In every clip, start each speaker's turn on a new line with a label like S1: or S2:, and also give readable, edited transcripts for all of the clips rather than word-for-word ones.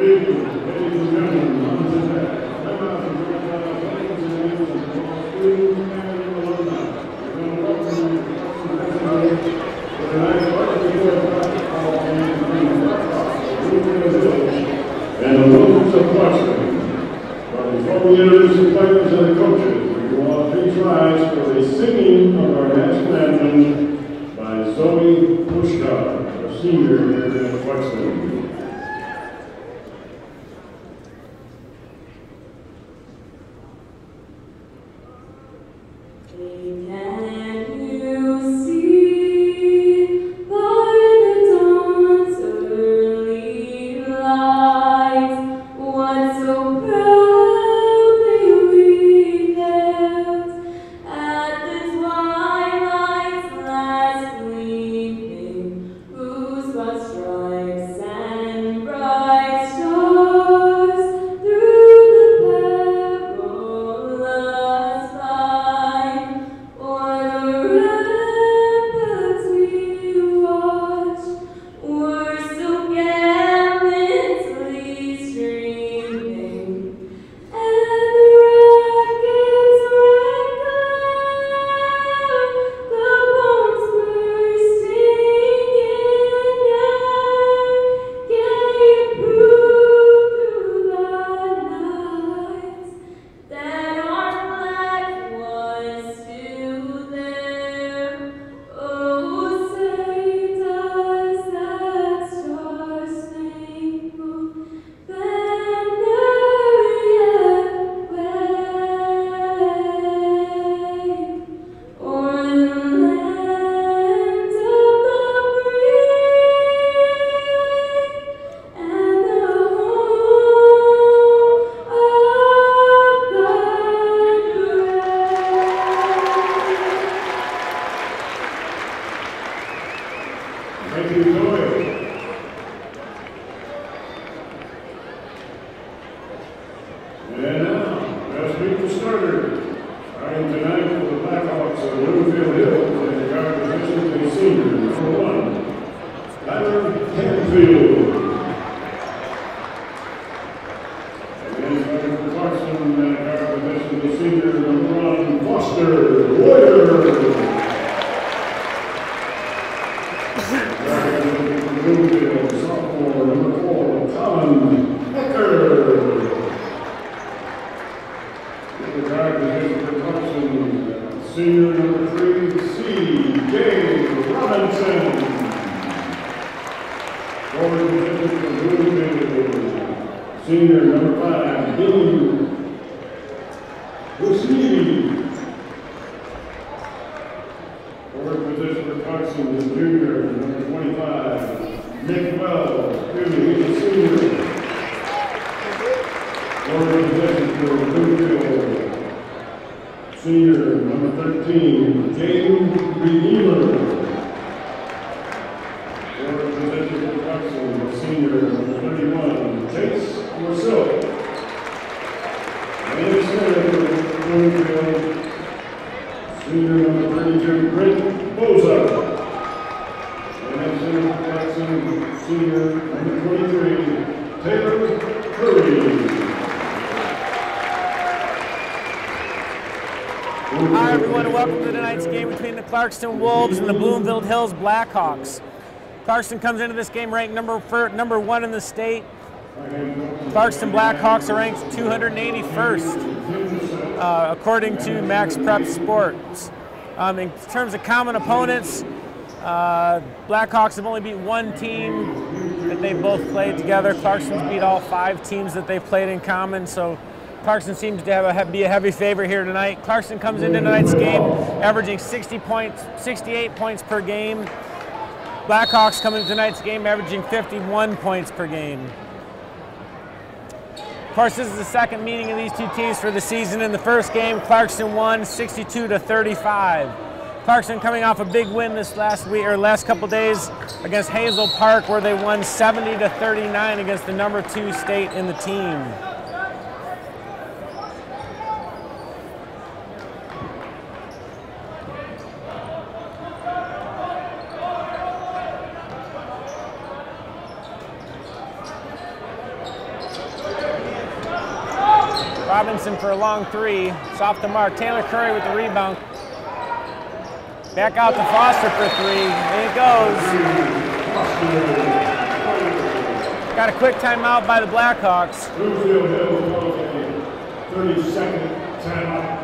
S1: Hi everyone, and welcome to tonight's game between the Clarkston Wolves and the Bloomfield Hills Blackhawks. Clarkston comes into this game ranked number 1 in the state. Clarkston Blackhawks are ranked 281st, according to Max Prep Sports. In terms of common opponents, Blackhawks have only beat one team that they've both played together. Clarkston's beat all 5 teams that they've played in common, so Clarkston seems to be a heavy favorite here tonight. Clarkston comes into tonight's game averaging 68 points per game. Blackhawks come into tonight's game averaging 51 points per game. Of course, this is the second meeting of these two teams for the season. In the first game, Clarkston won 62-35. Clarkston coming off a big win this last couple days against Hazel Park, where they won 70-39 against the number 2 state in the team. Robinson for a long three. It's off the mark. Taylor Curry with the rebound. Back out to Foster for three. There it goes. Got a quick timeout by the Blackhawks.
S2: 30-second timeout.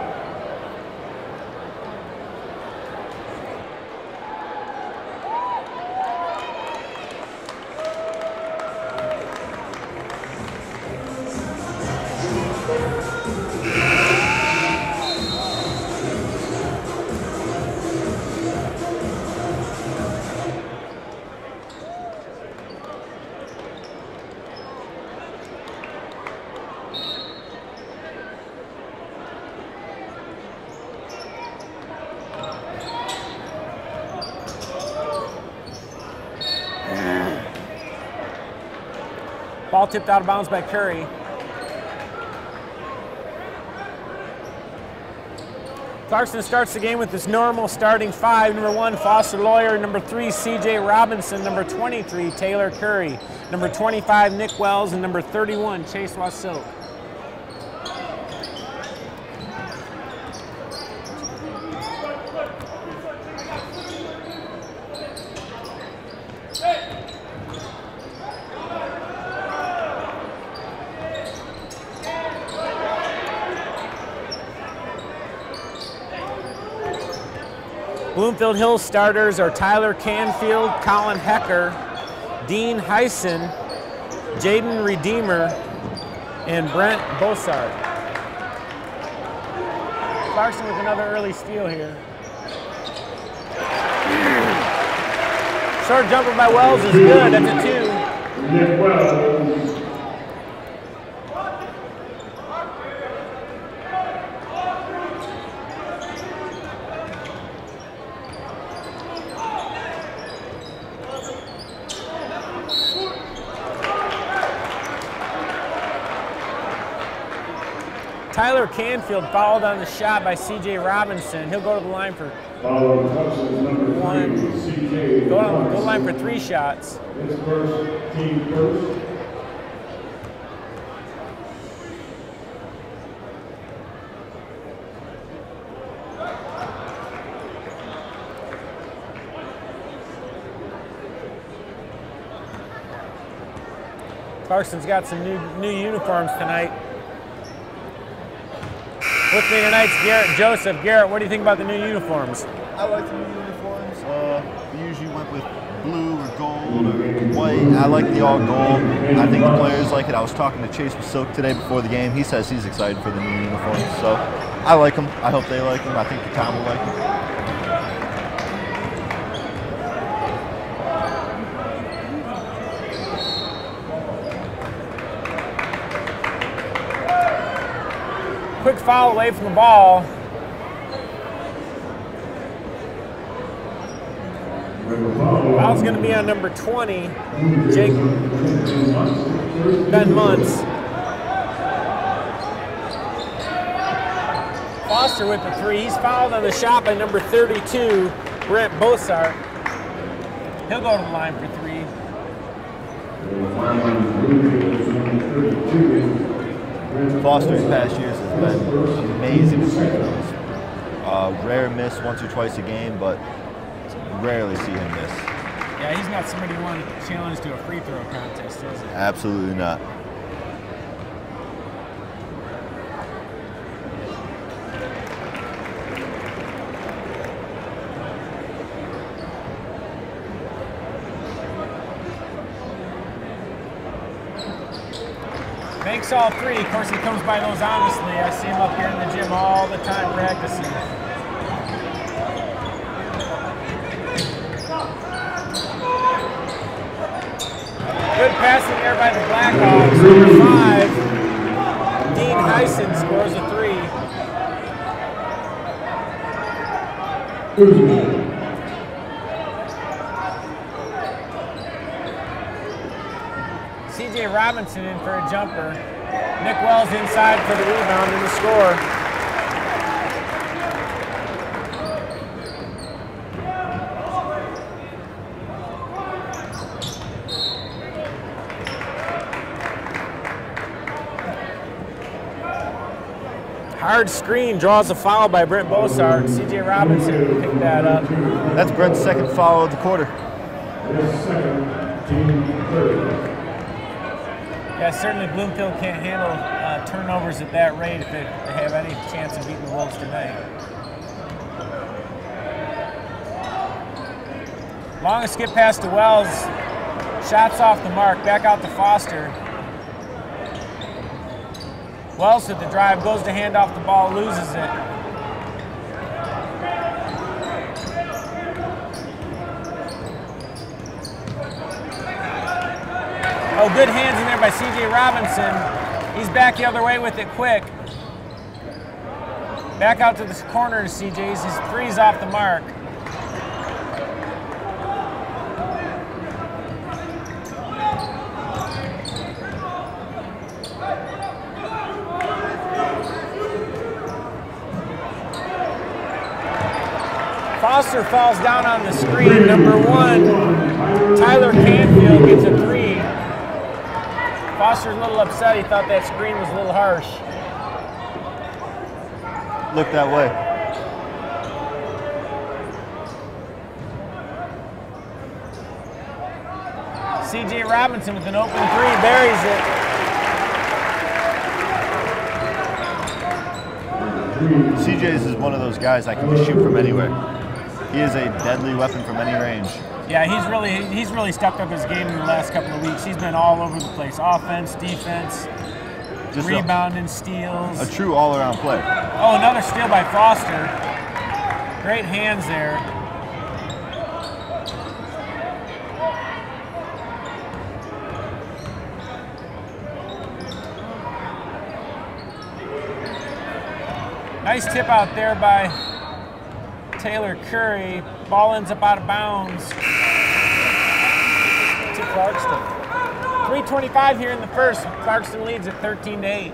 S1: Ball tipped out of bounds by Curry. Clarkson starts the game with his normal starting five. Number 1, Foster Loyer. Number 3, C.J. Robinson. Number 23, Taylor Curry. Number 25, Nick Wells. And number 31, Chase Wasilk. Bloomfield Hills starters are Tyler Canfield, Colin Hecker, Dean Heisen, Jaden Redeemer, and Brent Bossart. Clarkson with another early steal here. Short jumper by Wells is good. That's a 2.
S2: Nick Wells.
S1: Tyler Canfield fouled on the shot by C.J. Robinson. He'll go to the line for one. Go to the line for 3 shots.
S2: His first, team first.
S1: Clarkson's got some new uniforms tonight. With me tonight's Garrett Joseph. Garrett, what do you think about the new uniforms?
S3: I like the new uniforms. We usually went with blue or gold or white. I like the all gold. I think the players like it. I was talking to Chase Wasilk today before the game. He says he's excited for the new uniforms. So I like them. I hope they like them. I think the town will like them.
S1: Quick foul away from the ball. Foul's going to be on number 20, Jake Ben Muntz. Foster with the 3. He's fouled on the shot by number 32, Brent Bossart. He'll go to the line for 3.
S3: Foster in past years has been amazing with free throws. Rare miss once or twice a game, but rarely see him miss.
S1: Yeah, he's not somebody you want to challenge to a free throw contest, is he?
S3: Absolutely not.
S1: Makes all 3. Of course, he comes by those honestly. I see him up here in the gym all the time practicing. Good passing there by the Blackhawks. Number 5, Dean Heisen scores a 3. C.J. Robinson in for a jumper. Nick Wells inside for the rebound and the score. Hard screen draws a foul by Brent Bossart. CJ Robinson picked that up.
S3: That's Brent's second foul of the quarter.
S2: Second, team third.
S1: Yeah, certainly Bloomfield can't handle turnovers at that rate if they have any chance of beating the Wolves tonight. Longest skip pass to Wells. Shots off the mark. Back out to Foster. Wells with the drive, goes to hand off the ball, loses it. Oh, good hands in there by CJ Robinson. He's back the other way with it quick. Back out to the corner to CJ's. His three's off the mark. Foster falls down on the screen. Number 1, Tyler Canfield gets a 3. Foster's a little upset. He thought that screen was a little harsh.
S3: Look that way.
S1: CJ Robinson with an open 3, buries it.
S3: CJ's is one of those guys that can just shoot from anywhere. He is a deadly weapon from any range.
S1: Yeah, he's really stepped up his game in the last couple of weeks. He's been all over the place. Offense, defense,
S3: Just
S1: rebounding, steals.
S3: a true all-around play.
S1: Oh, another steal by Foster. Great hands there. Nice tip out there by Taylor Curry. Ball ends up out of bounds to Clarkston. 3:25 here in the first. Clarkston leads at 13-8.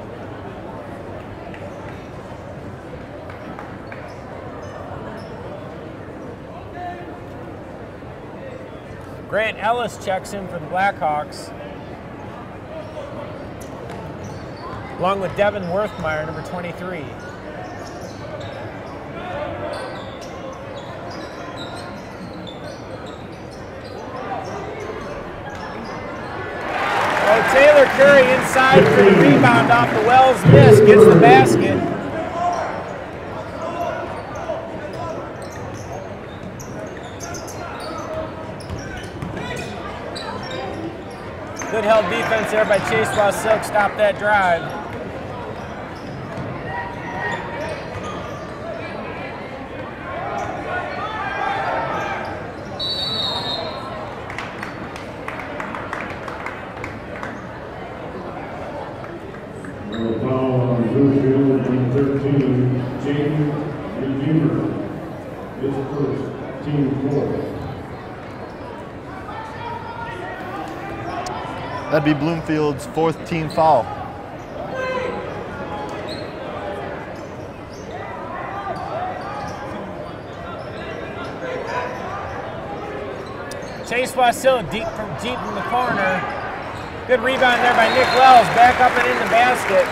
S1: Grant Ellis checks in for the Blackhawks, along with Devin Werthmeyer, number 23. Taylor Curry inside for the rebound off the Wells miss, gets the basket. Good held defense there by Chase Silk, stop that drive.
S3: That'd be Bloomfield's 4th team foul.
S1: Chase Wasil deep in the corner. Good rebound there by Nick Wells. Back up and in the basket.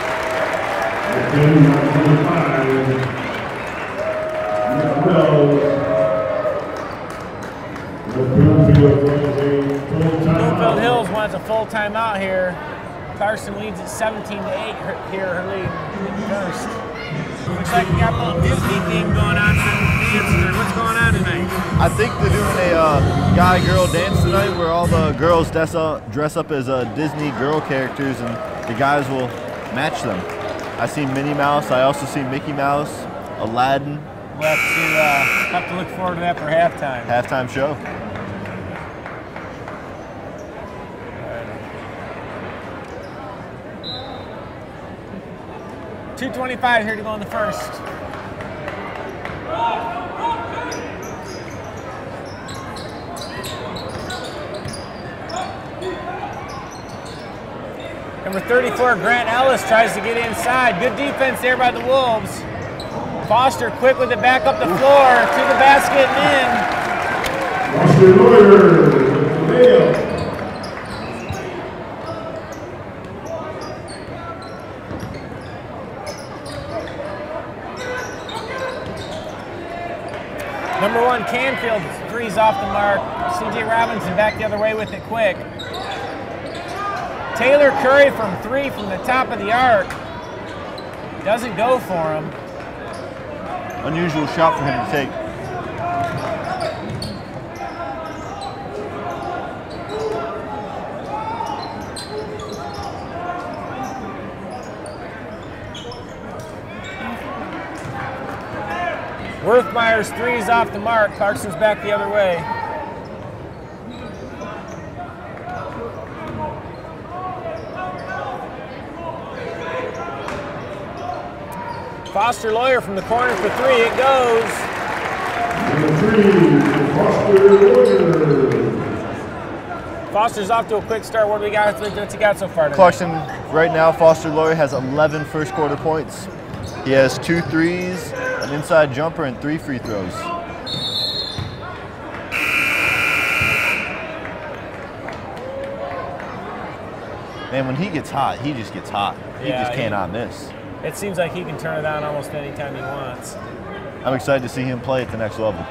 S1: Bloomfield Hills wants a full timeout here. Clarkston leads at 17-8 here early in the first. Looks like we got a little Disney theme going on for dancing. What's going on tonight?
S3: I think they're doing a guy-girl dance tonight where all the girls dress up as Disney girl characters and the guys will match them. I see Minnie Mouse. I also see Mickey Mouse, Aladdin.
S1: We'll have to look forward to that for halftime.
S3: Halftime show.
S1: .225 here to go in the first. Number 34, Grant Ellis, tries to get inside. Good defense there by the Wolves. Foster quick with it back up the floor to the basket and in. three's off the mark. C.J. Robinson back the other way with it quick. Taylor Curry from 3 from the top of the arc. Doesn't go for him.
S3: Unusual shot for him to take.
S1: Werthmeyer's 3's off the mark. Clarkson's back the other way. Foster Lawyer from the corner for 3. It goes. Foster's off to a quick start. What do we got? What's he got so far today?
S3: Clarkson, right now, Foster Lawyer has 11 first quarter points. He has 2 threes, an inside jumper, and 3 free throws. Man, when he gets hot, he just gets hot. He just cannot miss.
S1: It seems like he can turn it on almost anytime he wants.
S3: I'm excited to see him play at the next level.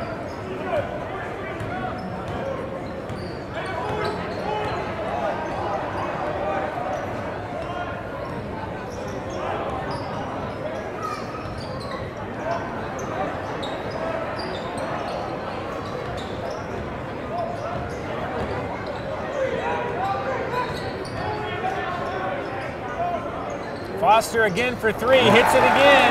S1: Foster again for 3, hits it again.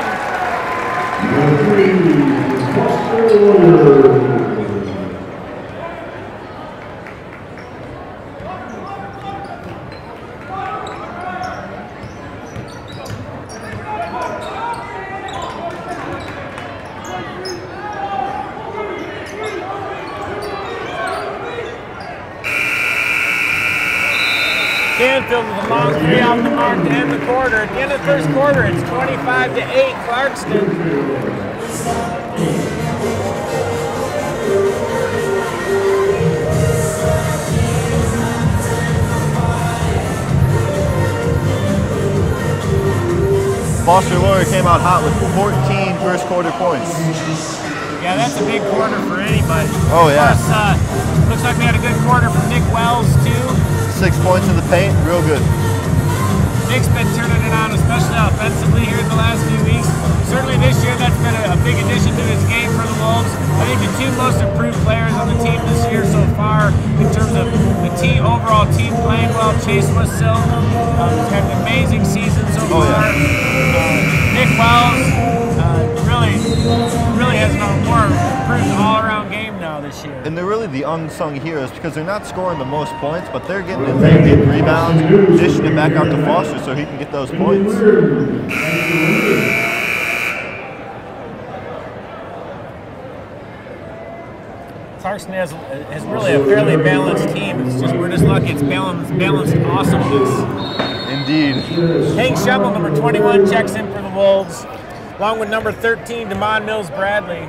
S1: Canfield with a long 3 off the mark to end the quarter. At the end of the first quarter, it's 25-8, Clarkston.
S3: Foster Lawyer came out hot with 14 first quarter points.
S1: Yeah, that's a big quarter for anybody.
S3: Oh, yeah.
S1: Plus, looks like we had a good quarter from Nick Wells, too.
S3: 6 points in the paint, real good.
S1: Nick's been turning it on, especially offensively here in the last few weeks. Certainly this year, that's been a big addition to his game for the Wolves. I think the 2 most improved players on the team this year so far, in terms of the overall team playing well. Chase Wassil has had an amazing season so far. Nick Wells really has a more improved all-around game now this year.
S3: And they're really the unsung heroes because they're not scoring the most points, but they're getting it, they're getting rebounds, dishing it back out to Foster so he can get those points.
S1: Clarkston has really a fairly balanced team. It's just we're just lucky it's balanced awesomeness.
S3: Indeed.
S1: Hank Schemmel, number 21, checks in for the Wolves, along with number 13, Damon Mills Bradley.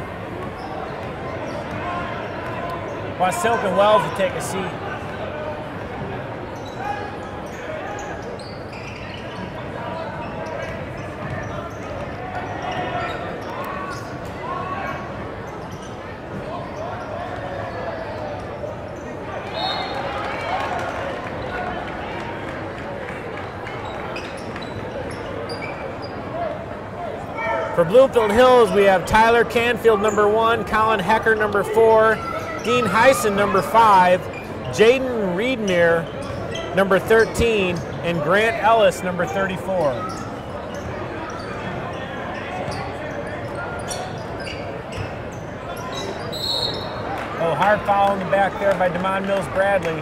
S1: Wasilk and Wells will take a seat. For Bloomfield Hills, we have Tyler Canfield, number 1, Colin Hecker, number 4, Dean Heisen, number 5, Jaden Reedmere, number 13, and Grant Ellis, number 34. Oh, hard foul in the back there by Damon Mills Bradley.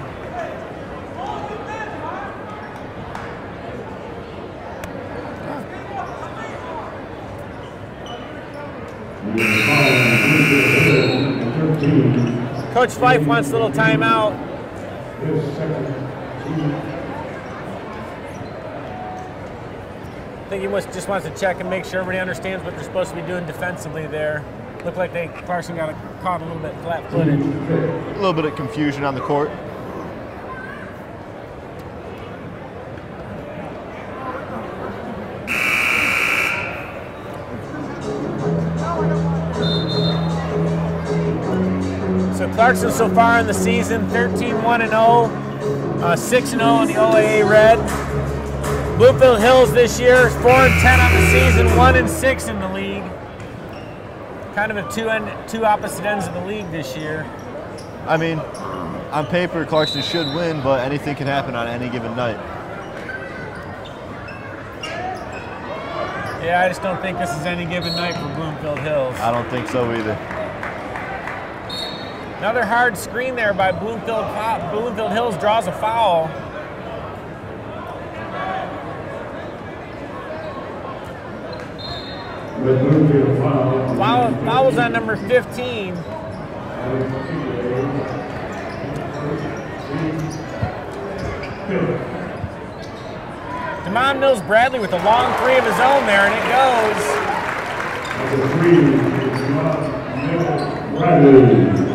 S1: Coach Fife wants a little timeout. I think he just wants to check and make sure everybody understands what they're supposed to be doing defensively there. Looked like Clarkson got caught a little bit flat-footed.
S3: A little bit of confusion on the court.
S1: So So Clarkson so far in the season, 13-1-0, 6-0 in the OAA Red. Bloomfield Hills this year is 4-10 on the season, 1-6 in the league. Kind of at two opposite ends of the league this year.
S3: I mean, on paper, Clarkson should win, but anything can happen on any given night.
S1: Yeah, I just don't think this is any given night for Bloomfield Hills.
S3: I don't think so either.
S1: Another hard screen there by Bloomfield. Bloomfield Hills draws a foul. Foul was on number 15. DeMond Mills Bradley with a long three of his own there, and it goes.
S2: Number 3, DeMond Mills Bradley.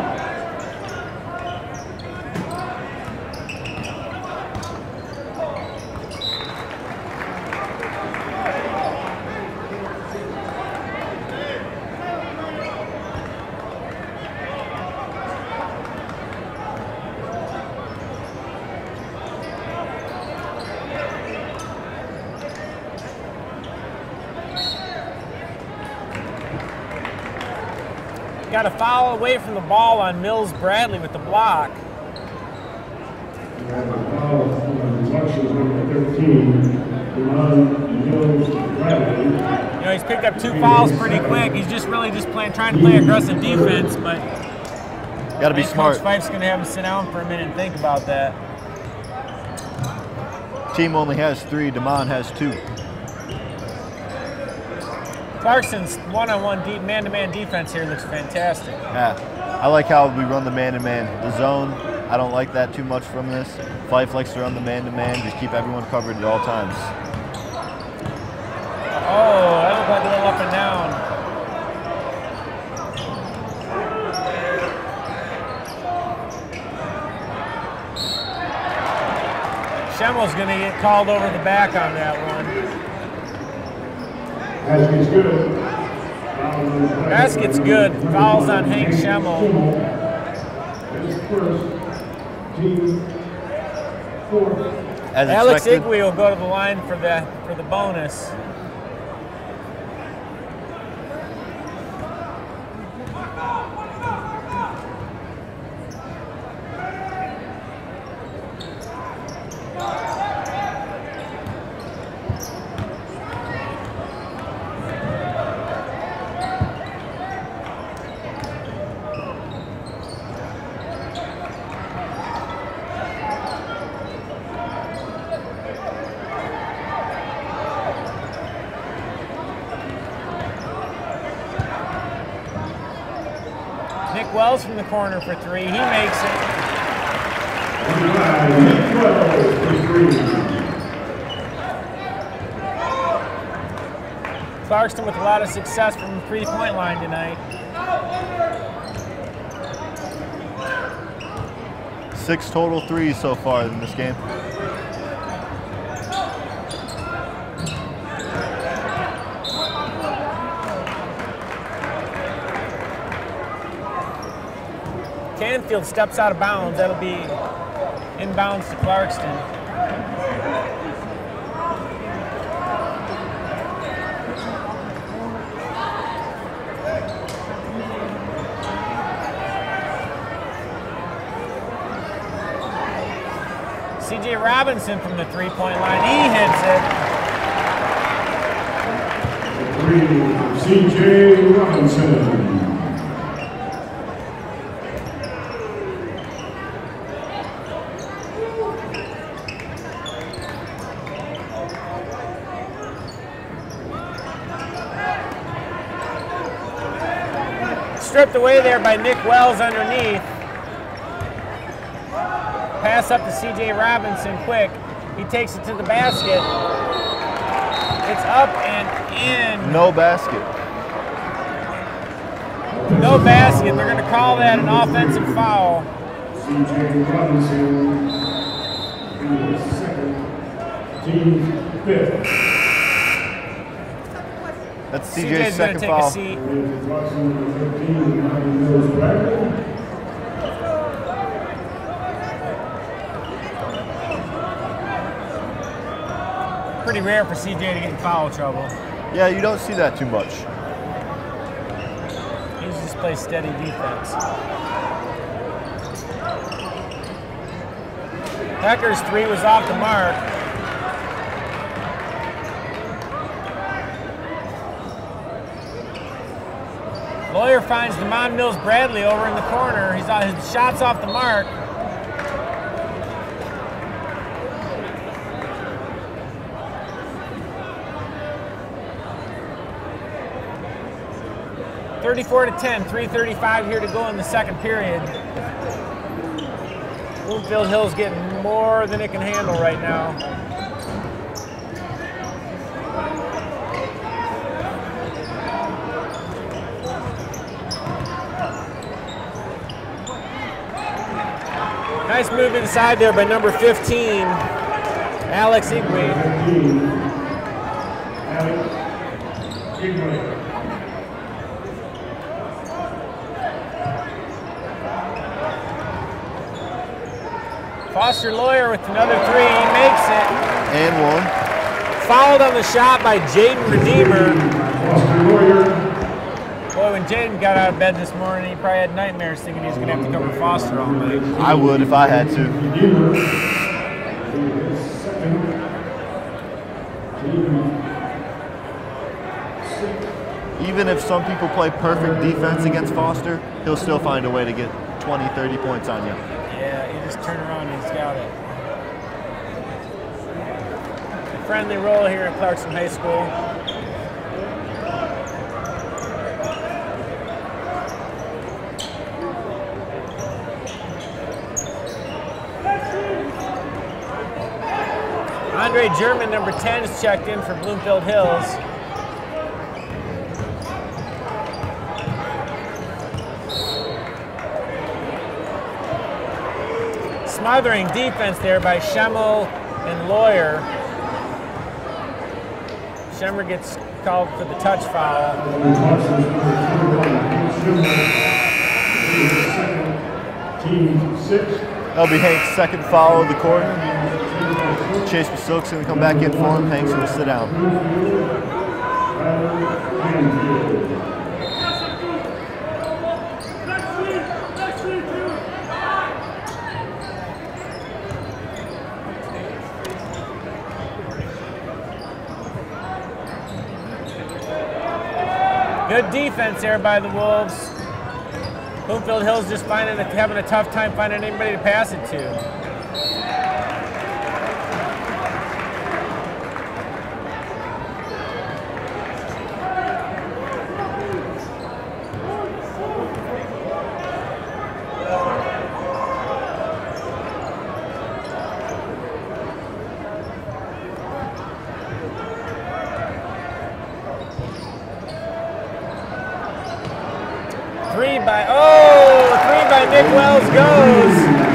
S1: Got a foul away from the ball on Mills Bradley with the block. You know, he's picked up 2 fouls pretty quick. He's just really trying to play aggressive defense, but
S3: Got to be smart.
S1: Coach Fife's going to have him sit down for a minute and think about that.
S3: Team only has 3. DeMond has 2.
S1: Clarkson's one-on-one man-to-man defense here looks fantastic.
S3: Yeah, I like how we run the man-to-man. The zone, I don't like that too much from this. Fife likes to run the man-to-man, just keep everyone covered at all times.
S1: Oh, that looked like a little up and down. Schemmel's going to get called over the back on that one.
S2: Basket's good.
S1: Basket's good. Fouls on Hank Schemmel. Alex Igwe will go to the line for the bonus. Nick Wells from the corner for 3. He makes it. Clarkston with a lot of success from the 3-point line tonight.
S3: 6 total 3s so far in this game.
S1: Canfield steps out of bounds. That'll be inbounds to Clarkston. C.J. Robinson from the 3-point line. He hits it.
S2: 3, C.J. Robinson.
S1: Stripped away there by Nick Wells underneath. Pass up to C.J. Robinson quick. He takes it to the basket. It's up and in.
S3: No basket.
S1: No basket. They're going to call that an offensive foul.
S2: C.J. Robinson, second, team 5th.
S3: That's CJ's second
S1: take
S3: foul.
S1: A seat. pretty rare for CJ to get in foul trouble.
S3: Yeah, you don't see that too much.
S1: He just plays steady defense. Hecker's 3 was off the mark. Lawyer finds DeMond Mills Bradley over in the corner. His shot's off the mark. (34-10), 3:35 here to go in the second period. Bloomfield Hill's getting more than it can handle right now. Nice move inside there by number 15, Alex Igwe. Foster Lawyer with another 3, he makes it.
S3: And one.
S1: Fouled on the shot by Jaden Redeemer. Boy, when Jaden got out of bed this morning, he probably had nightmares thinking he was going to have to cover Foster all night.
S3: I would if I had to. Even if some people play perfect defense against Foster, he'll still find a way to get 20, 30 points on you.
S1: Yeah, you just turn around and he's got it. A friendly roll here at Clarkson High School. Andre German, number 10, is checked in for Bloomfield Hills. Smothering defense there by Schemmel and Lawyer. Schemmer gets called for the touch foul.
S3: That'll be Hank's second foul of the quarter. Chase Silk's going to come back in for him. Hank's going to sit down.
S1: Good defense there by the Wolves. Bloomfield Hills just having a tough time finding anybody to pass it to. Three by Nick Wells goes.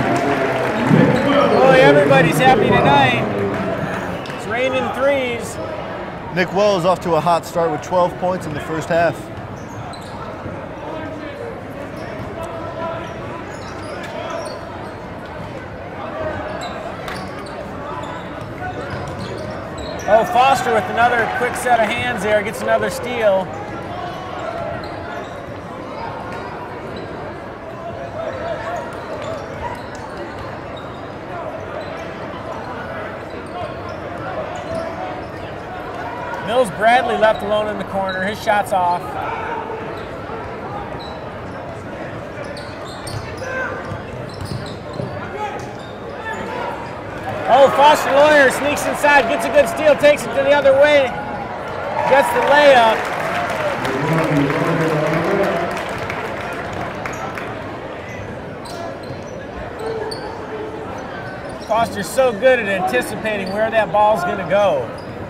S1: Boy, everybody's happy tonight. It's raining threes.
S3: Nick Wells off to a hot start with 12 points in the first half.
S1: Oh, Foster with another quick set of hands there, gets another steal. Mills Bradley left alone in the corner. His shot's off. Oh, Foster Lawyer sneaks inside, gets a good steal, takes it to the other way, gets the layup. Foster's so good at anticipating where that ball's going to go.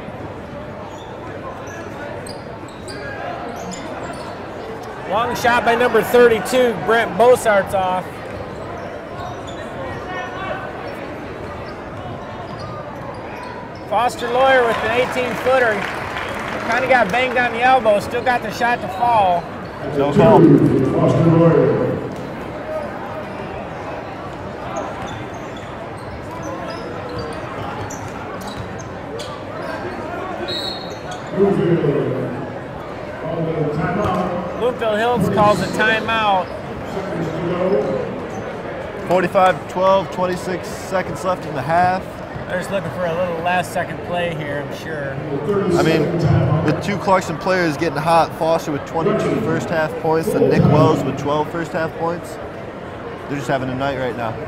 S1: Long shot by number 32, Brent Bossart's off. Foster Lawyer with an 18-footer. Kind of got banged on the elbow, still got the shot to fall.
S3: No call.
S2: Foster Lawyer.
S1: Bloomfield Hills calls a timeout.
S3: 45-12, 26 seconds left in the half.
S1: They're just looking for a little last second play here, I'm sure.
S3: I mean, with two Clarkson players getting hot, Foster with 22 first half points and Nick Wells with 12 first half points, they're just having a night right now.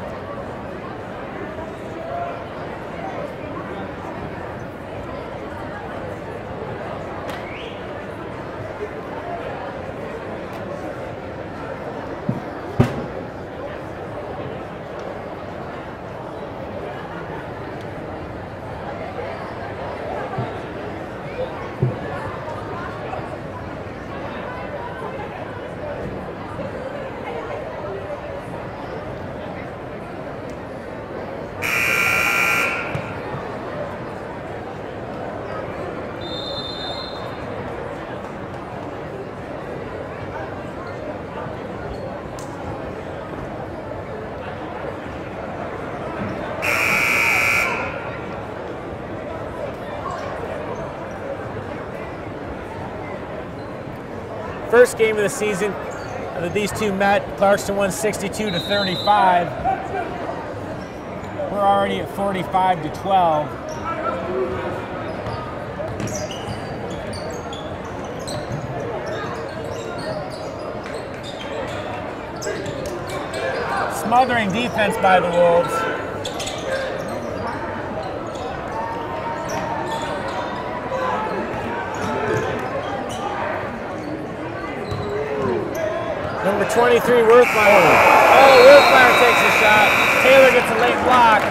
S1: First game of the season that these two met, Clarkston won 62-35. We're already at 45-12. Smothering defense by the Wolves. Number 23, Werthmeyer. Oh, Werthmeyer takes a shot. Taylor gets a late block.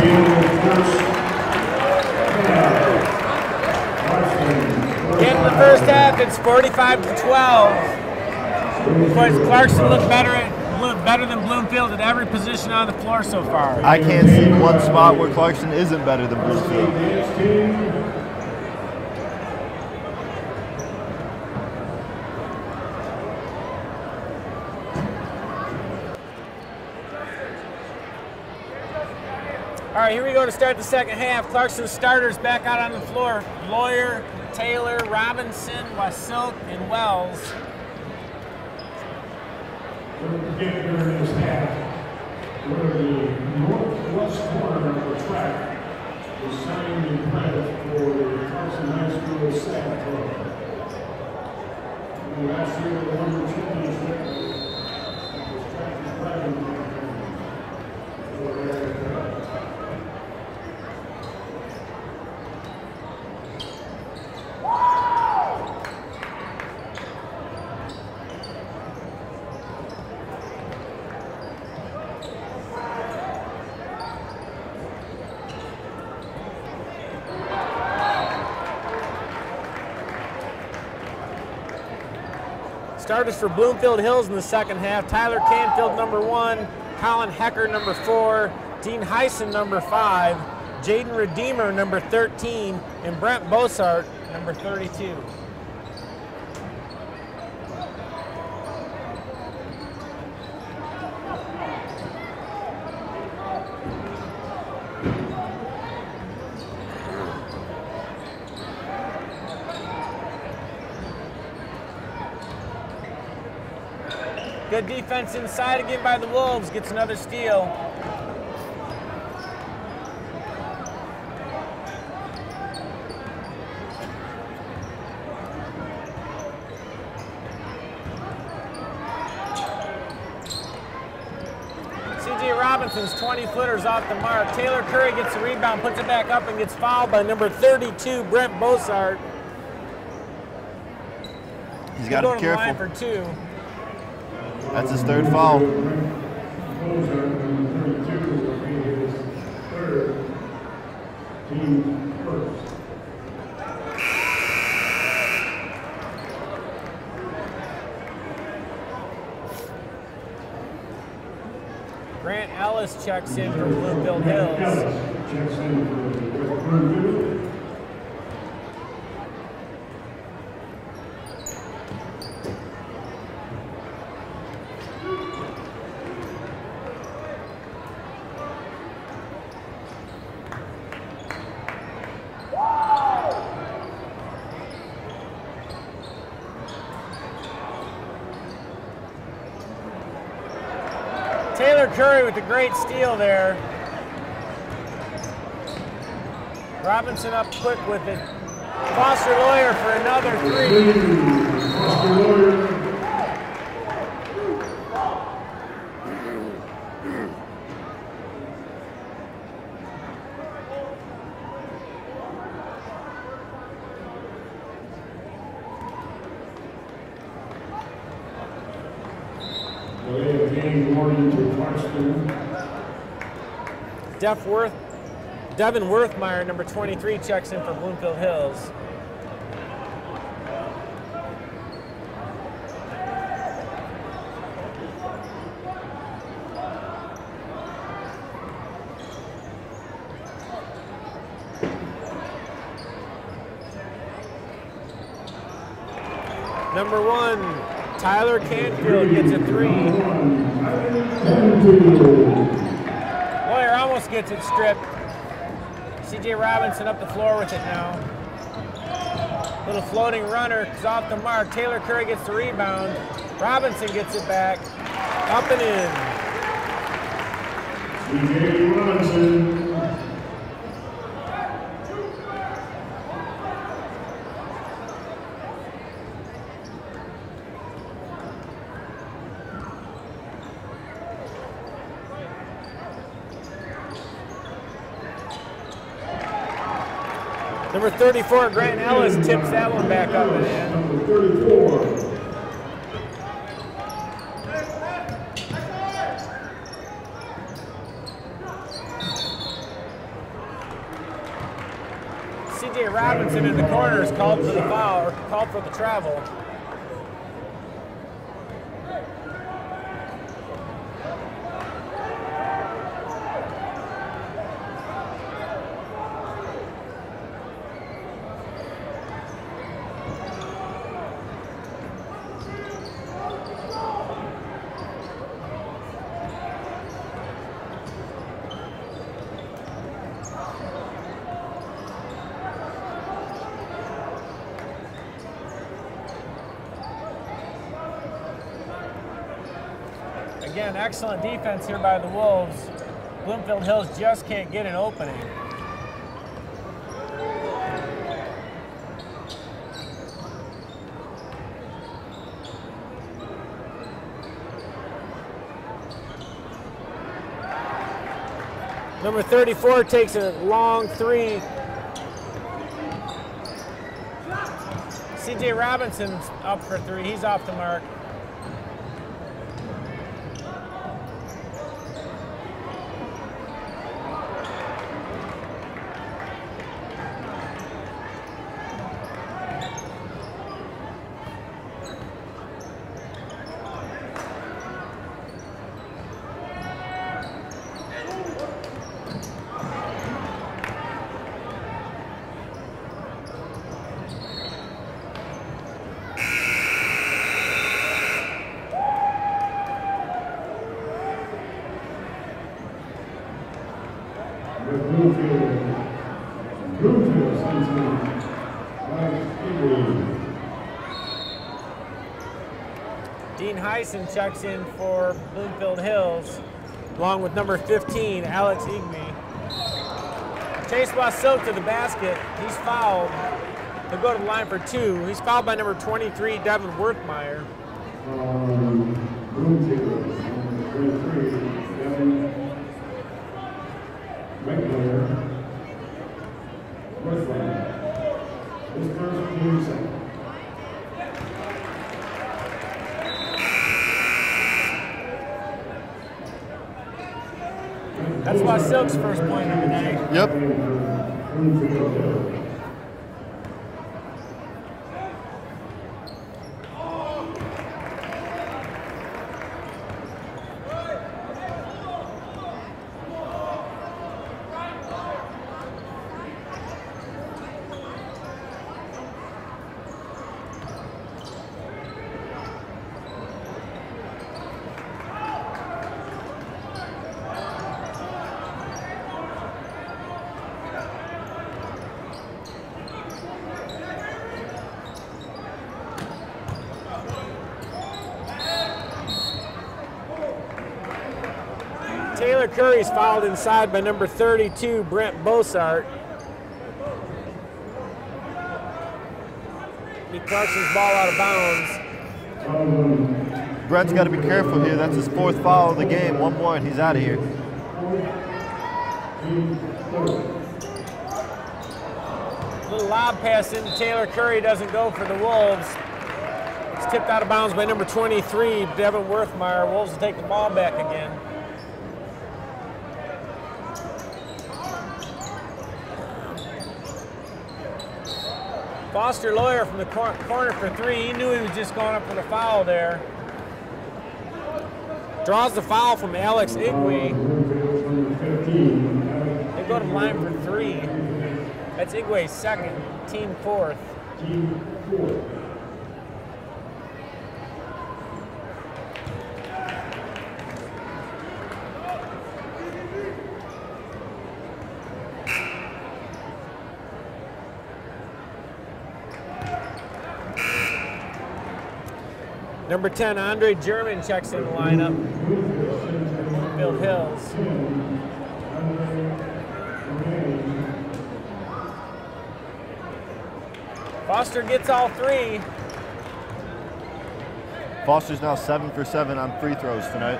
S1: In the first half, it's 45-12. Of course, Clarkson looked better than Bloomfield at every position on the floor so far.
S3: I can't see one spot where Clarkson isn't better than Bloomfield.
S1: All right, here we go to start the second half. Clarkson's starters back out on the floor. Lawyer, Taylor, Robinson, Wasilk, and Wells.
S2: During this half, where the northwest corner of the track is signed in credit for the Clarkson High School Sack Club. Last year, the number championship was track and riding.
S1: Starters for Bloomfield Hills in the second half. Tyler Canfield, number 1. Colin Hecker, number 4. Dean Heisen, number 5. Jaden Redeemer, number 13. And Brent Bossart, number 32. Good defense inside again by the Wolves. Gets another steal. C.J. Robinson's 20-footers off the mark. Taylor Curry gets the rebound, puts it back up, and gets fouled by number 32, Brent Bossart.
S3: He's got to be careful.
S1: Line for 2.
S3: That's his third foul.
S1: Grant Ellis checks in for Bloomfield Hills. Curry with a great steal there. Robinson up quick with it. Foster Loyer for another three. Devin Werthmeyer, number 23, checks in for Bloomfield Hills. Number 1, Tyler Canfield gets a three. Loyer almost gets it stripped. C.J. Robinson up the floor with it now. Little floating runner is off the mark. Taylor Curry gets the rebound. Robinson gets it back. Up and in.
S2: C.J. Robinson.
S1: Number 34, Grant Ellis tips that one back up and in.
S2: Number 34.
S1: C.J. Robinson in the corner is called for the foul, or called for the travel. Again, excellent defense here by the Wolves. Bloomfield Hills just can't get an opening. Number 34 takes a long three. C.J. Robinson's up for three. He's off the mark. Dean Heisen checks in for Bloomfield Hills, along with number 15, Alex Igby. Chase Silk to the basket. He's fouled. He'll go to the line for two. He's fouled by number 23, Devin Werthmeyer. That's why Silk's first point of the day.
S3: Yep.
S1: Curry's fouled inside by number 32, Brent Bossart. He Clarkson's ball out of bounds.
S3: Brent's got to be careful here. That's his 4th foul of the game. One more and he's out of here.
S1: Little lob pass into Taylor Curry, doesn't go for the Wolves. It's tipped out of bounds by number 23, Devin Werthmeyer. Wolves will take the ball back again. Foster Lawyer from the corner for 3. He knew he was just going up for the foul there. Draws the foul from Alex Igwe. They go to the line for 3. That's Igwe's 2nd, team 4th. Number 10, Andre German checks in the lineup. Bloomfield Hills. Foster gets all 3.
S3: Foster's now 7 for 7 on free throws tonight.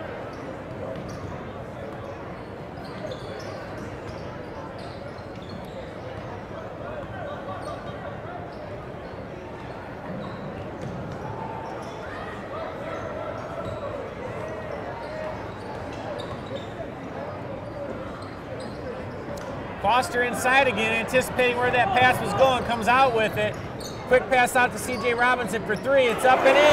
S1: Foster inside again, anticipating where that pass was going, comes out with it. Quick pass out to C.J. Robinson for 3. It's up and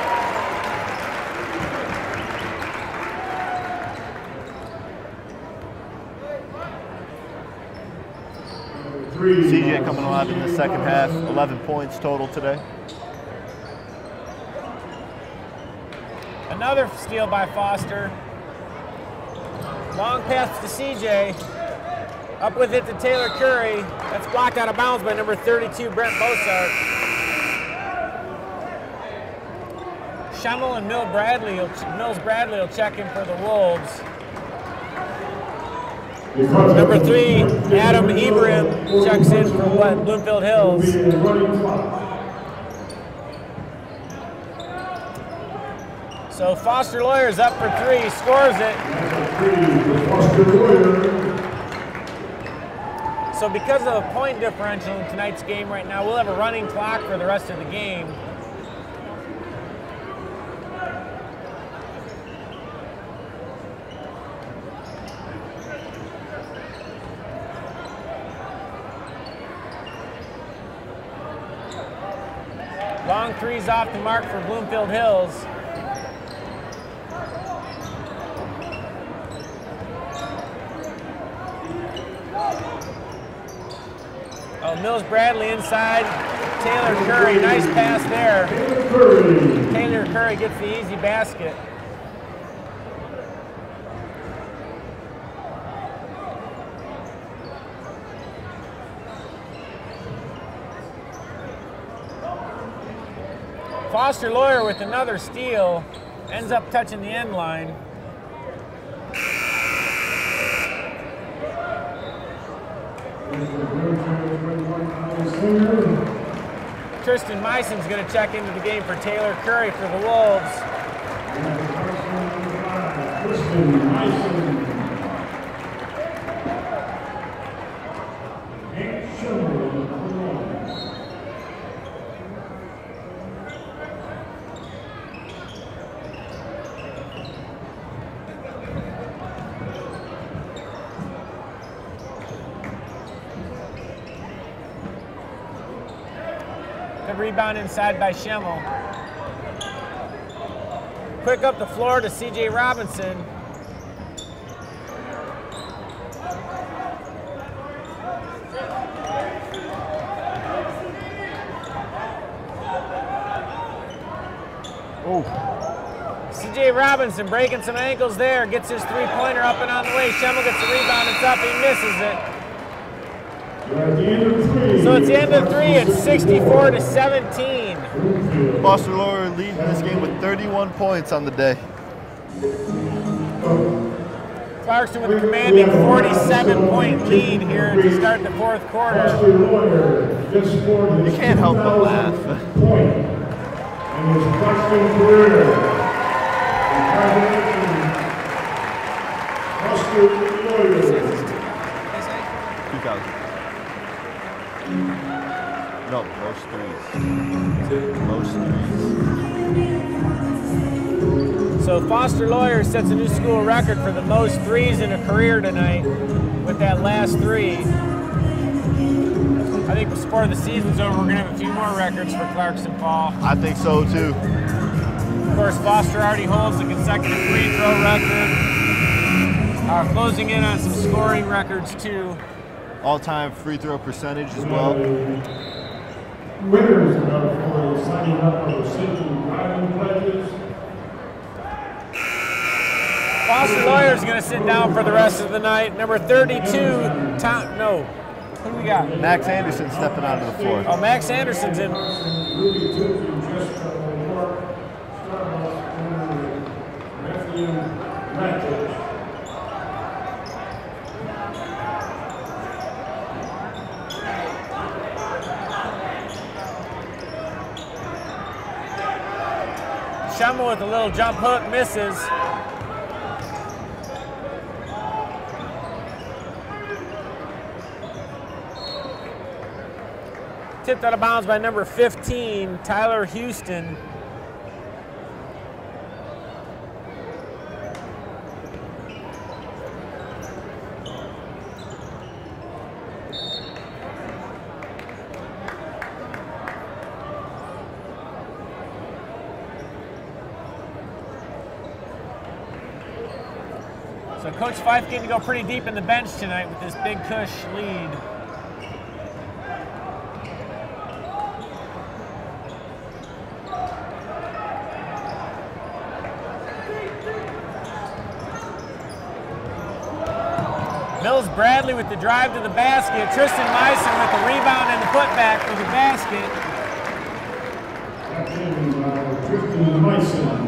S1: in.
S3: CJ coming alive in the second half, 11 points total today.
S1: Another steal by Foster. Long pass to CJ. Up with it to Taylor Curry. That's blocked out of bounds by number 32, Brent Bossart. Schemmel and Mills Bradley will check in for the Wolves. Number 3, Adam Ibrahim checks in for Bloomfield Hills. So Foster Lawyer's up for 3, scores it. So because of the point differential in tonight's game right now, we'll have a running clock for the rest of the game. Long 3's off the mark for Bloomfield Hills. Oh, Mills Bradley inside. Taylor Curry, nice pass there. Taylor Curry gets the easy basket. Foster Lawyer with another steal, ends up touching the end line. Tristan Meison's going to check into the game for Taylor Curry for the Wolves. Good rebound inside by Schemmel. Quick up the floor to C.J. Robinson.
S3: Oh.
S1: C.J. Robinson breaking some ankles there, gets his three-pointer up and on the way. Schemmel gets the rebound, it's up, he misses it. So it's the end of 3, it's 64-17.
S3: Foster Lawyer leading this game with 31 points on the day.
S1: Clarkston with a commanding 47-point lead here to start the fourth quarter.
S3: You can't help but laugh.
S2: Point. And his Clarkston career. Oscar Lawyer.
S3: 2000. No, most threes. Most threes.
S1: So Foster Lawyer sets a new school record for the most threes in a career tonight with that last three. I think before the season's over, we're going to have a few more records for Clarkston Fall.
S3: I think so too.
S1: Of course, Foster already holds the consecutive free throw record. Closing in on some scoring records too.
S3: All-time free throw percentage as well.
S2: Winners for signing up for the Central Driving Pledges.
S1: Foster Lawyer's going to sit down for the rest of the night. Number 32, no. Who do we got?
S3: Max Anderson stepping onto the floor.
S1: Oh, Max Anderson's in. Schemmel with a little jump hook, misses. Tipped out of bounds by number 15, Tyler Houston. So Coach Fife getting to go pretty deep in the bench tonight with this Big Cush lead. Mills Bradley with the drive to the basket. Tristan Meissen with the rebound and the putback for the basket.
S2: Tristan Meissen.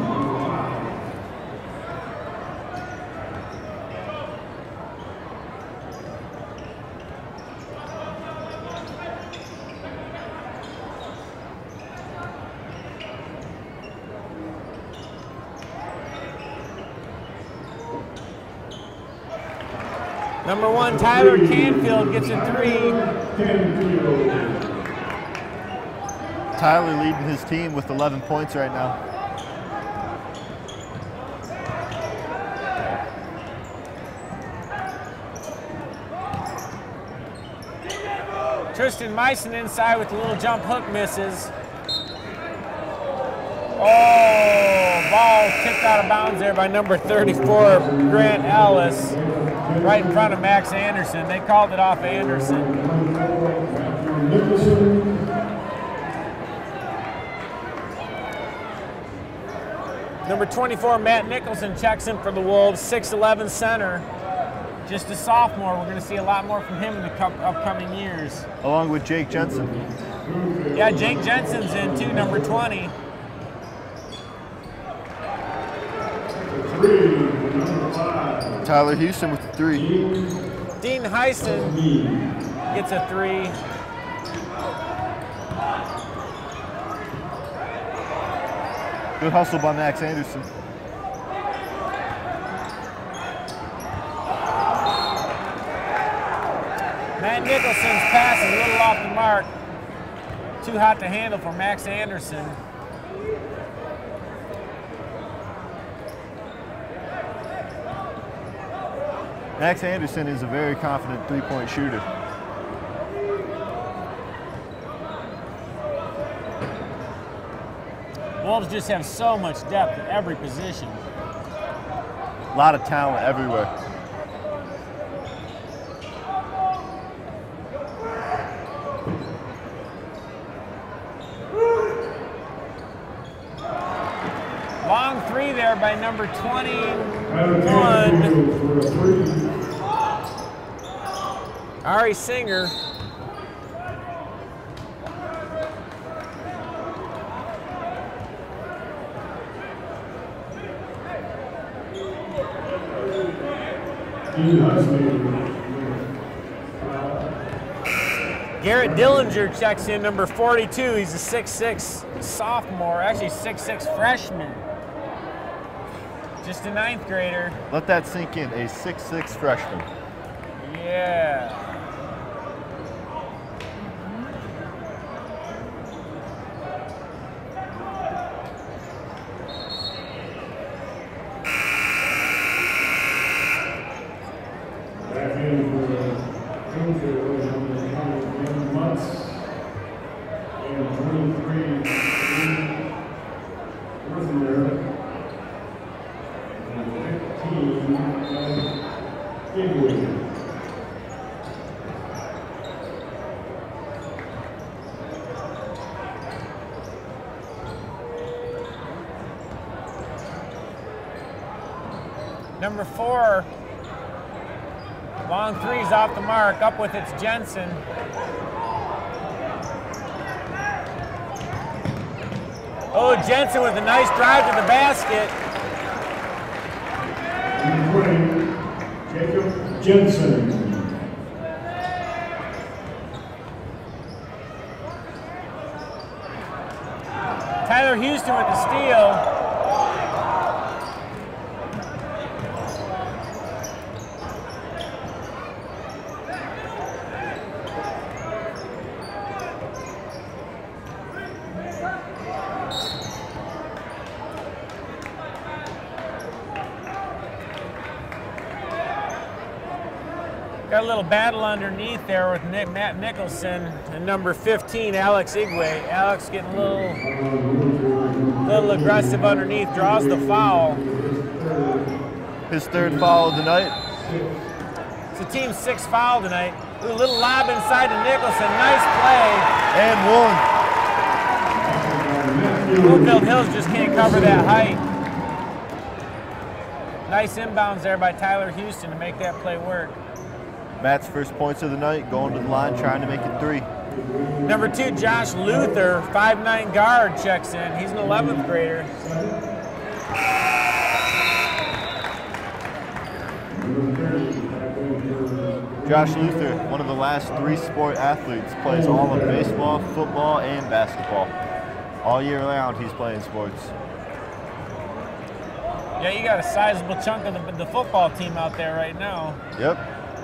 S1: Number 1, Tyler Canfield gets a three.
S3: Tyler leading his team with 11 points right now.
S1: Tristan Meissen inside with a little jump hook, misses. Oh, ball tipped out of bounds there by number 34, Grant Ellis, right in front of Max Anderson. They called it off Anderson. Number 24, Matt Nicholson checks in for the Wolves, 6'11" center. Just a sophomore. We're going to see a lot more from him in the upcoming years.
S3: Along with Jake Jensen.
S1: Yeah, Jake Jensen's in too, number 20.
S3: Tyler Houston with the three.
S1: Dean Heisen gets a three.
S3: Good hustle by Max Anderson.
S1: Matt Nicholson's pass is a little off the mark. Too hot to handle for Max Anderson.
S3: Max Anderson is a very confident three-point shooter.
S1: Wolves just have so much depth at every position.
S3: A lot of talent everywhere.
S1: Long three there by number 21. Ari Singer. Garrett Dillinger checks in, number 42. He's a 6'6" sophomore, actually 6'6" freshman. Just a 9th grader.
S3: Let that sink in, a 6'6" freshman.
S1: Yeah.
S2: Back in for the infield, Mutz, and 23, Worthner, and 15, Gigway.
S1: Number 4. Long three's off the mark. Up with it's Jensen. Oh, Jensen with a nice drive to the basket.
S2: Jacob Jensen.
S1: Tyler Houston with the steal. Got a little battle underneath there with Matt Nicholson and number 15, Alex Igwe. Alex getting a little aggressive underneath, draws the foul.
S3: His 3rd foul of the night.
S1: It's a team 6th foul tonight. A little lob inside to Nicholson, nice
S3: And one.
S1: play. Bloomfield Hills just can't cover that height. Nice inbounds there by Tyler Houston to make that play work.
S3: Matt's first points of the night, going to the line, trying to make it 3.
S1: Number 2, Josh Luther, 5'9" guard, checks in. He's an 11th grader.
S3: Josh Luther, one of the last 3 sport athletes, plays all of baseball, football, and basketball. All year round, he's playing sports.
S1: Yeah, you got a sizable chunk of the football team out there right now.
S3: Yep.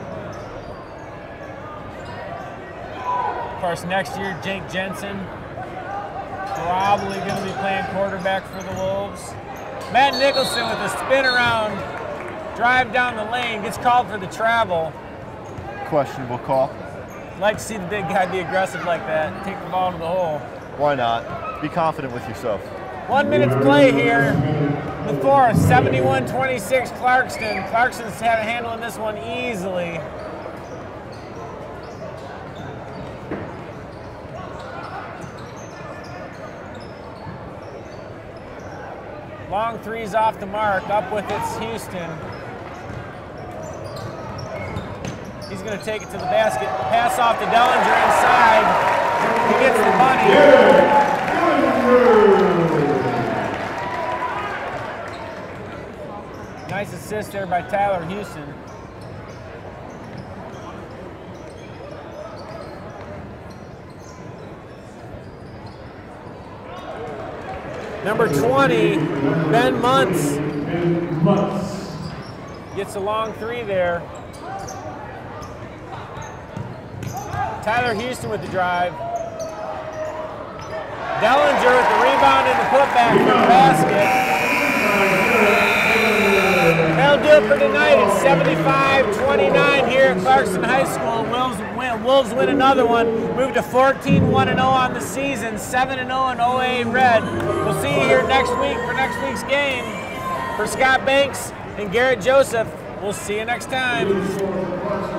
S1: Of course, next year, Jake Jensen, probably going to be playing quarterback for the Wolves. Matt Nicholson with a spin around, drive down the lane, gets called for the travel.
S3: Questionable call.
S1: Like to see the big guy be aggressive like that, take the ball to the hole.
S3: Why not? Be confident with yourself.
S1: 1 minute's play here. The 4th, 71-26 Clarkston. Clarkston's handling this one easily. Long three's off the mark, up with it's Houston. He's going to take it to the basket, pass off to Dellinger inside. He gets the bunny. Nice assist there by Tyler Houston. Number 20, Ben Muntz. Gets a long three there. Tyler Houston with the drive. Dellinger with the rebound and the putback for the basket. That'll do it for tonight. It's 75-29 here at Clarkston High School. Wolves win another one. Move to 14-1-0 on the season. 7-0 in OA Red. We'll see you here next week for next week's game. For Scott Banks and Garrett Joseph, we'll see you next time.